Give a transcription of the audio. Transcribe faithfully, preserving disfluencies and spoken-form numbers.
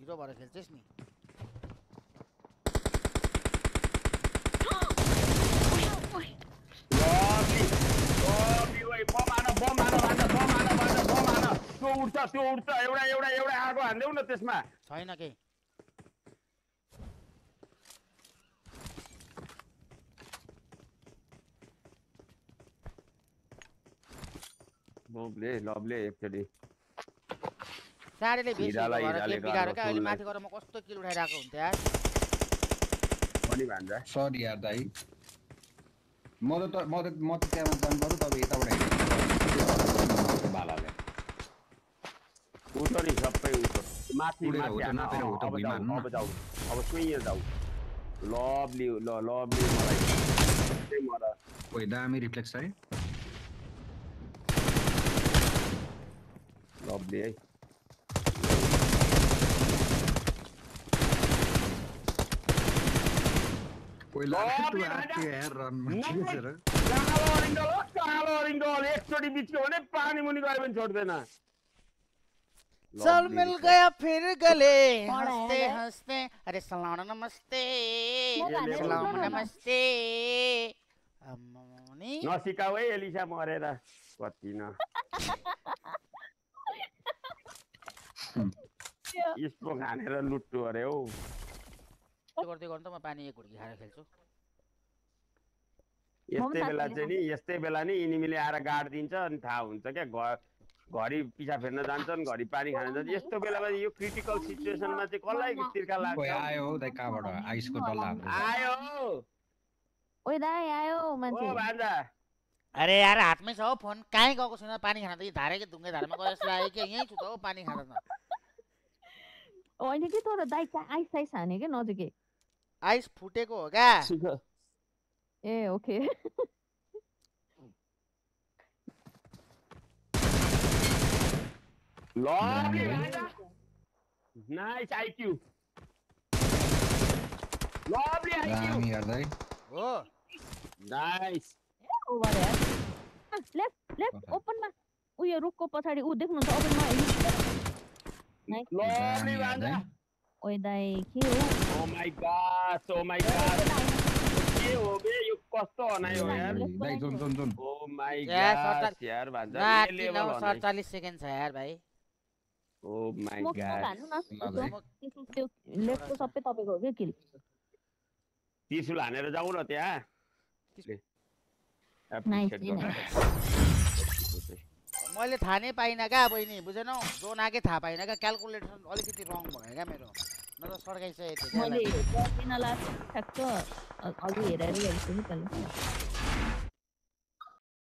hero भएर खेल्छस् नि त्यो उड्छ त्यो उड्छ एउटा एउटा एउटा आगो हान्देऊ न त्यसमा छैन केही लभले लभले एकचोटि साडीले बेसी भएर गेम बिगाएर क्या अहिले माथि गएर म कस्तो किल उठाइरहेको हुन्थ्यो यार पनि भन्छ सरी यार दाइ म त म त म त त्यहाँ जान पर्यो तब यताबाट हिँड्नु बालाले उठो नि सबै उठो माथि उडेर माथि होटो हान नापेर होटो अब भुइँमा जाऊ हान्नु अब जाऊ अब सुइँ जाऊ लभली ल लभली मलाई त्यही मर ओइ दामी रिफ्लेक्स है लभली है ओइ लाग्यो आके यार रनमा छिसेर कालो रिङ्गल हो कालो रिङ्गल एकचोटि बिच्यो भने पानी मुनि गयो भने छोड्दैन चल मिल गया फिर गले हंसते हंसते अरे सलाम नमस्ते सलाम नमस्ते अम्मनी नसिकाऊ है एलिसा मरेर कति न स्पो खानेर लुट्टु अरे हौ त्यो गर्दै गर्नु त म पानी एक घुर्की खाएर खेल्छु यस्तै बेला चाहिँ नि यस्तै बेला नि इनिमीले आएर गाड दिन्छ अनि थाहा हुन्छ क्या घरि पिछा फेर्न जान्छन् घरि पानी खान जान्छ यस्तो बेलामा यो क्रिटिकल सिचुएसनमा चाहिँ कसलाई तिर्खा लाग्छ ओइ आयो हौ दाइ कहाँबाट आइसको डल्ला आयो ओइ दाइ आयो मान्छे ओ भान्जा अरे यार हातमै छ हौ फोन कहीँ गएको छैन पानी खान त धारेकै ढुङ्गे धारमा गए जस्तो लाग्यो कि यहीँ छु त हौ पानी खान त होइन कि तर दाइ आइस आइस हाने क्या नजिकै आइस फुटेको हो क्या ए okay lovely nice IQ lovely IQ दामी यार दाइ हो नाइस ओभर यार लेफ्ट लेफ्ट ओपनमा उयो रुखको पछाडि उ देख्नुहुन्छ ओपनमा लभली भान्जा ओइ दाइ के हो oh my god oh my god के हो बे यो कस्तो अनाइ हो यार दाइ zone zone zone oh my god यार भान्जा ये लेभल सैंतालीस सेकेन्ड छ यार भाइ ओ माय गॉड लेफ्टको सबै तपाईको हो के किल त्रिशूल हानेर जाऊ न त्यहाँ मैले थाहा नै पाइनँ क्या बहिनी बुझेनौ जोन आके थाहा पाइनँ क्या क्यालकुलेसन अलिकति रङ भयो क्या मेरो न त सड्काइसकेको थियो मैले गर्दिन लास्ट ठ्याक्क अघि हेरेर हेर्छु नि पहिले